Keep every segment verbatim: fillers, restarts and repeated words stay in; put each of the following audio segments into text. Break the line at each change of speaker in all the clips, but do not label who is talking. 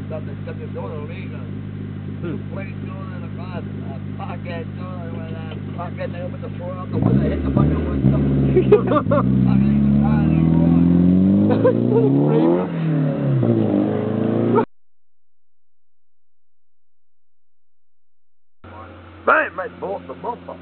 something, something doing illegal. Two plates doing in the car, a pocket doing with a pocket, they open the floor out the window, hit the fucking window. Fucking car in the road. Bang, my bolt the bumper.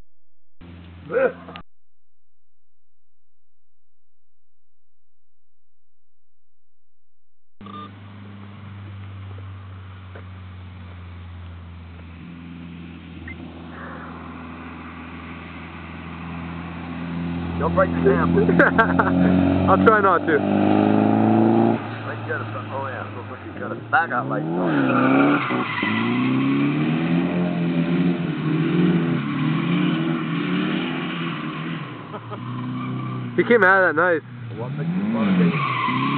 Don't break the dam.
I'll try not to.
Like you got a, oh yeah, looks like you got a bag out like
He came out of that nice.
What makes you want to be?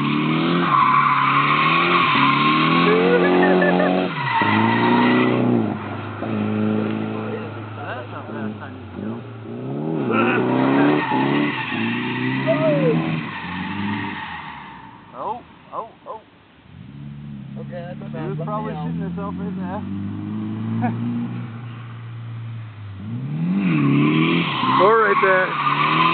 That's not bad time to go. Oh, oh, oh.
Okay, that's not bad.
He was probably shooting himself right there.
Or right there.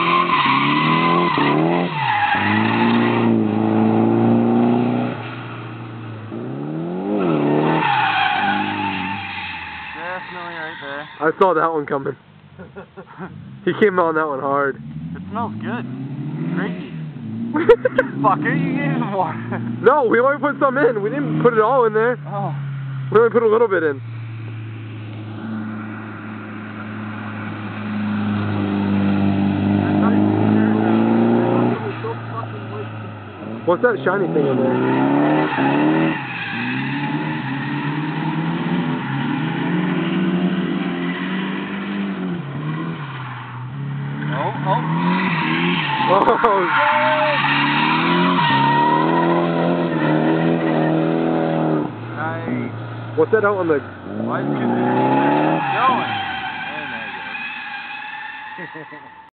Definitely right there.
I saw that one coming. He came on that one hard.
It smells good. Great. Fucker, you gave him water.
No, we only put some in. We didn't put it all in there.
Oh.
We only put a little bit in. What's that shiny thing in there?
Oh, oh.
Oh.
Nice.
What's that out on the...
Why is it going? And there you go.